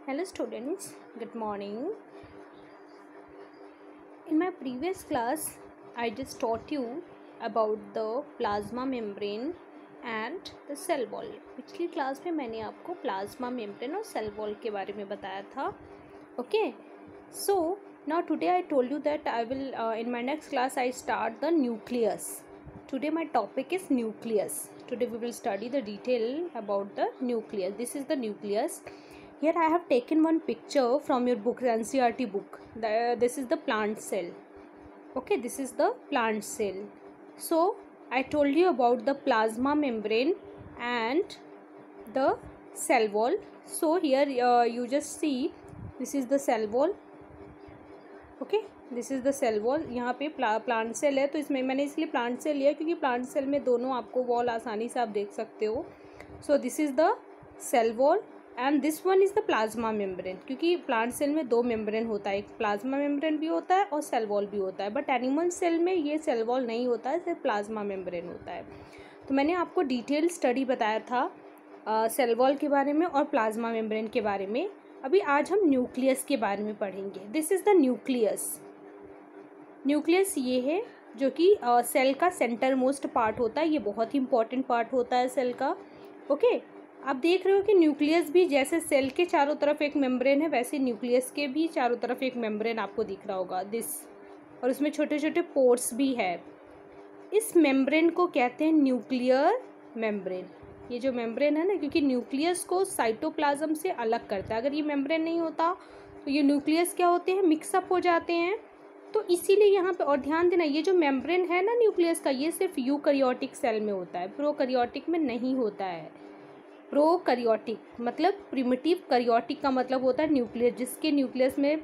Hello students, good morning. In my previous class, I just taught you about the plasma membrane and the cell wall. पिछली class में मैंने आपको plasma membrane और cell wall के बारे में बताया था. Okay, so now today I told you that I will in my next class I start the nucleus. Today my topic is nucleus. Today we will study the detail about the nucleus. This is the nucleus. Here I have taken one picture from your book, NCERT book. This is the plant cell. Okay, this is the plant cell. So I told you about the plasma membrane and the cell wall. So here you just see, this is the cell wall. Okay, this is the cell wall. यहाँ पे plant cell है, तो इसमें मैंने इसलिए plant cell लिया क्योंकि plant cell में दोनों आपको वॉल आसानी से आप देख सकते हो. So this is the cell wall and this one is the plasma membrane. क्योंकि प्लांट सेल में दो मेम्ब्रेन होता है, एक प्लाज्मा मेम्ब्रेन भी होता है और सेल वॉल भी होता है. बट एनिमल सेल में ये सेल वॉल नहीं होता है, सिर्फ प्लाज्मा मेम्ब्रेन होता है. तो मैंने आपको डिटेल स्टडी बताया था सेल वॉल के बारे में और प्लाज्मा मेम्ब्रेन के बारे में. अभी आज हम न्यूक्लियस के बारे में पढ़ेंगे. This is the nucleus. Nucleus ये है जो कि सेल का सेंटर मोस्ट पार्ट होता है. ये बहुत ही इंपॉर्टेंट पार्ट होता है सेल का. ओके, आप देख रहे हो कि न्यूक्लियस भी जैसे सेल के चारों तरफ एक मेम्ब्रेन है, वैसे न्यूक्लियस के भी चारों तरफ एक मेम्ब्रेन आपको दिख रहा होगा दिस, और उसमें छोटे छोटे पोर्स भी है. इस मेम्ब्रेन को कहते हैं न्यूक्लियर मेम्ब्रेन. ये जो मेम्ब्रेन है ना, क्योंकि न्यूक्लियस को साइटोप्लाज्म से अलग करता है. अगर ये मेम्ब्रेन नहीं होता तो ये न्यूक्लियस क्या होते हैं, मिक्सअप हो जाते हैं. तो इसीलिए यहाँ पे, और ध्यान देना, ये जो मेम्ब्रेन है ना न्यूक्लियस का, ये सिर्फ यूकैरियोटिक सेल में होता है, प्रोकैरियोटिक में नहीं होता है. प्रोकैरियोटिक मतलब प्रिमिटिव, कैरियोटिक का मतलब होता है न्यूक्लियस. जिसके न्यूक्लियस में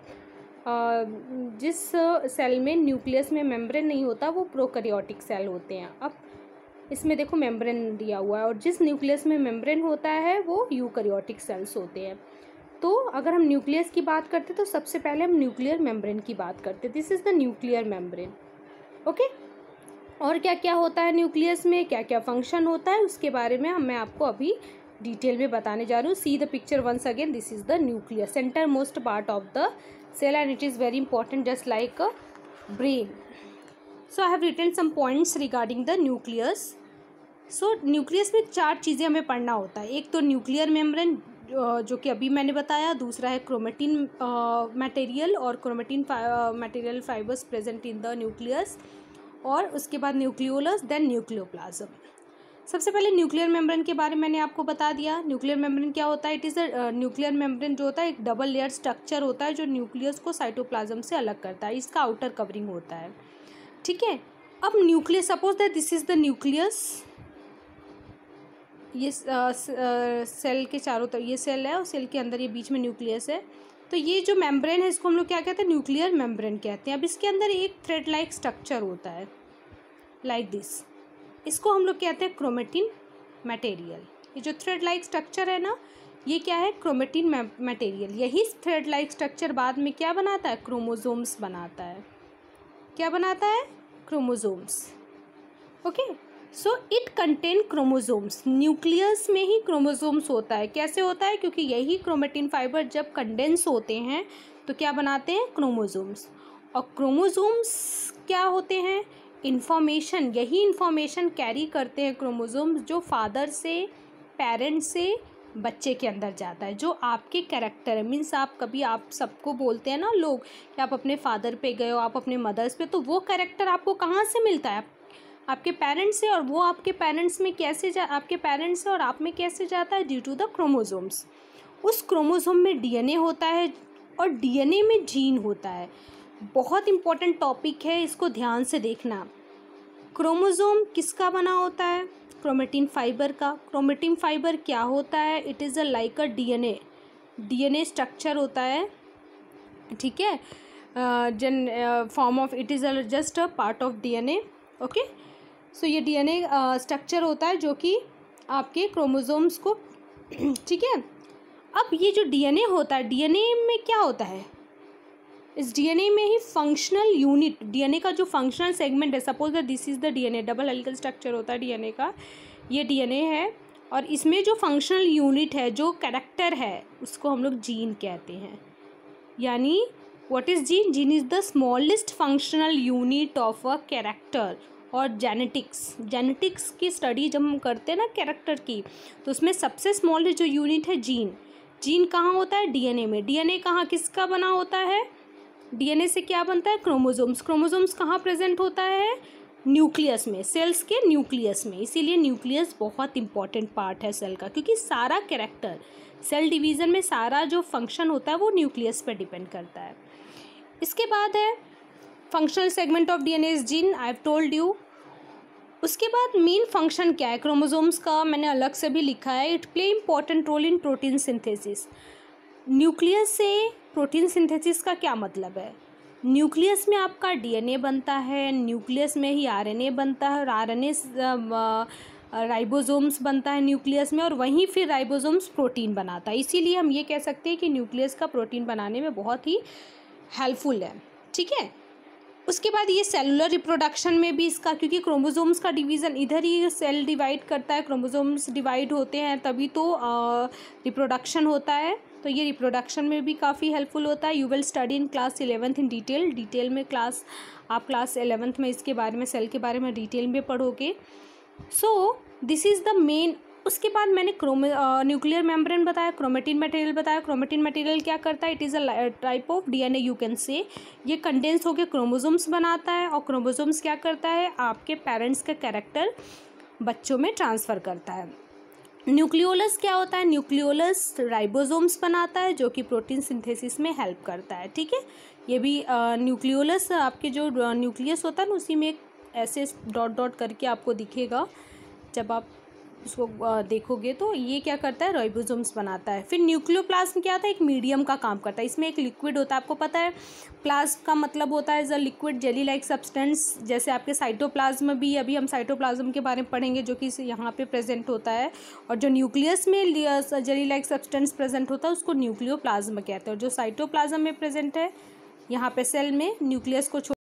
जिस सेल में न्यूक्लियस में मेम्ब्रेन नहीं होता वो प्रोकैरियोटिक सेल होते हैं. अब इसमें देखो मेम्ब्रेन दिया हुआ है, और जिस न्यूक्लियस में मेम्ब्रेन होता है वो यूकैरियोटिक सेल्स होते हैं. तो अगर हम न्यूक्लियस की बात करते तो सबसे पहले हम न्यूक्लियर मेम्ब्रेन की बात करते. This is the nuclear membrane. Okay, और क्या क्या होता है न्यूक्लियस में, क्या क्या फंक्शन होता है, उसके बारे में मैं आपको अभी डिटेल में बताने जा रही हूँ. See the picture once again. This is the nucleus, centre most part of the cell, and it is very important just like a brain. So I have written some points regarding the nucleus. So nucleus में चार चीज़ें हमें पढ़ना होता है. एक तो nuclear membrane जो कि अभी मैंने बताया, दूसरा है क्रोमेटिन मटेरियल और chromatin material fibres present in the nucleus, और उसके बाद न्यूक्लियोलस, देन न्यूक्लियोप्लाज्म. सबसे पहले न्यूक्लियर मेम्ब्रेन के बारे में मैंने आपको बता दिया. न्यूक्लियर मेम्ब्रेन क्या होता है? It is a nuclear membrane जो होता है एक डबल लेयर स्ट्रक्चर होता है जो न्यूक्लियस को साइटोप्लाज्म से अलग करता है. इसका आउटर कवरिंग होता है. ठीक है. अब nucleus, suppose that this is the nucleus. ये सेल के चारों तरफ ये सेल है और सेल के अंदर ये बीच में न्यूक्लियस है. तो ये जो मेम्ब्रेन है इसको हम लोग क्या कहते हैं? न्यूक्लियर मेम्ब्रेन कहते हैं. अब इसके अंदर एक थ्रेड लाइक स्ट्रक्चर होता है लाइक दिस. इसको हम लोग कहते हैं क्रोमेटिन मटेरियल. ये जो थ्रेड लाइक स्ट्रक्चर है ना, ये क्या है? Chromatin material. यही थ्रेड लाइक स्ट्रक्चर बाद में क्या बनाता है? क्रोमोसोम्स बनाता है. क्या बनाता है? Chromosomes. Okay, so it contain chromosomes. Nucleus में ही क्रोमोसोम्स होता है. कैसे होता है? क्योंकि यही क्रोमेटिन फाइबर जब कंडेंस होते हैं तो क्या बनाते हैं? क्रोमोसोम्स. और क्रोमोसोम्स क्या होते हैं? इन्फॉर्मेशन. यही इन्फॉर्मेशन कैरी करते हैं क्रोमोसोम्स, जो फादर से, पेरेंट्स से बच्चे के अंदर जाता है. जो आपके कैरेक्टर है, मीन्स आप कभी, आप सबको बोलते हैं ना लोग कि आप अपने फादर पे गए हो, आप अपने मदर्स पे, तो वो कैरेक्टर आपको कहाँ से मिलता है? आपके पेरेंट्स से. और वो आपके पेरेंट्स में कैसे आपके पेरेंट्स से और आप में कैसे जाता है? Due to the chromosomes. उस क्रोमोसोम में डीएनए होता है और डीएनए में जीन होता है. बहुत इंपॉर्टेंट टॉपिक है, इसको ध्यान से देखना. क्रोमोसोम किसका बना होता है? क्रोमेटिन फाइबर का. क्रोमेटिन फाइबर क्या होता है? It is a like a DNA. DNA structure होता है. ठीक है, form of, it is just a part of DNA. Okay, so ये डीएनए स्ट्रक्चर होता है जो कि आपके क्रोमोसोम्स को ठीक है. अब ये जो डीएनए होता है, डीएनए में क्या होता है? इस डीएनए में ही फंक्शनल यूनिट, डीएनए का जो फंक्शनल सेगमेंट है, suppose that this is the DNA, double helical structure होता है डीएनए का. ये डीएनए है और इसमें जो फंक्शनल यूनिट है, जो कैरेक्टर है, उसको हम लोग जीन कहते हैं। यानी what is gene? Gene is the smallest functional unit of a character. और जेनेटिक्स की स्टडी जब हम करते हैं ना कैरेक्टर की, तो उसमें सबसे स्मॉलेस्ट जो यूनिट है जीन कहाँ होता है? डीएनए में। डीएनए कहाँ किसका बना होता है? डीएनए से क्या बनता है? क्रोमोसोम्स कहाँ प्रेजेंट होता है? न्यूक्लियस में, सेल्स के न्यूक्लियस में। इसीलिए न्यूक्लियस बहुत इंपॉर्टेंट पार्ट है सेल का, क्योंकि सारा कैरेक्टर, सेल डिवीज़न में सारा जो फंक्शन होता है वो न्यूक्लियस पर डिपेंड करता है। इसके बाद है functional segment of DNA is gene, I have told you. उसके बाद मेन फंक्शन क्या है क्रोमोसोम्स का, मैंने अलग से भी लिखा है। It play important role in protein synthesis. Nucleus से प्रोटीन सिंथेसिस का क्या मतलब है? न्यूक्लियस में आपका डीएनए बनता है, न्यूक्लियस में ही आरएनए बनता है, और आरएनए राइबोसोम्स बनता है न्यूक्लियस में, और वहीं फिर राइबोसोम्स प्रोटीन बनाता है। इसीलिए हम ये कह सकते हैं कि न्यूक्लियस का प्रोटीन बनाने में बहुत ही हेल्पफुल है। ठीक है। उसके बाद ये सेलुलर रिप्रोडक्शन में भी इसका, क्योंकि क्रोमोसोम्स का डिवीज़न इधर ही सेल डिवाइड करता है, क्रोमोसोम्स डिवाइड होते हैं तभी तो रिप्रोडक्शन होता है। तो ये रिप्रोडक्शन में भी काफ़ी हेल्पफुल होता है। You will study in class 11th in detail में आप क्लास 11th में इसके बारे में, सेल के बारे में डिटेल में पढ़ोगे। So this is the main. उसके बाद मैंने न्यूक्लियर मेम्ब्रेन बताया, क्रोमेटिन मटेरियल बताया। क्रोमेटिन मटेरियल क्या करता है? It is a type of DNA you can say. ये कंडेंस होकर क्रोमोसोम्स बनाता है, और क्रोमोसोम्स क्या करता है? आपके पेरेंट्स का कैरेक्टर बच्चों में ट्रांसफ़र करता है। न्यूक्लियोलस क्या होता है? न्यूक्लियोलस राइबोसोम्स बनाता है, जो कि प्रोटीन सिंथेसिस में हेल्प करता है। ठीक है। ये भी न्यूक्लियोलस, आपके जो न्यूक्लियस होता है ना, उसी में एक ऐसे डॉट डॉट करके आपको दिखेगा जब आप उसको देखोगे, तो ये क्या करता है? राइबोसोम्स बनाता है। फिर न्यूक्लियोप्लाज्म क्या था? एक मीडियम का काम करता है। इसमें एक लिक्विड होता है, आपको पता है प्लाज्म का मतलब होता है as a liquid jelly like substance. जैसे आपके साइटोप्लाज्म भी, अभी हम साइटोप्लाज्म के बारे में पढ़ेंगे, जो कि यहाँ पे प्रेजेंट होता है। और जो न्यूक्लियस में जेली लाइक सब्सटेंस प्रेजेंट होता है उसको न्यूक्लियोप्लाज्म कहते हैं। और जो साइटोप्लाज्म में प्रेजेंट है यहाँ पे सेल में, न्यूक्लियस को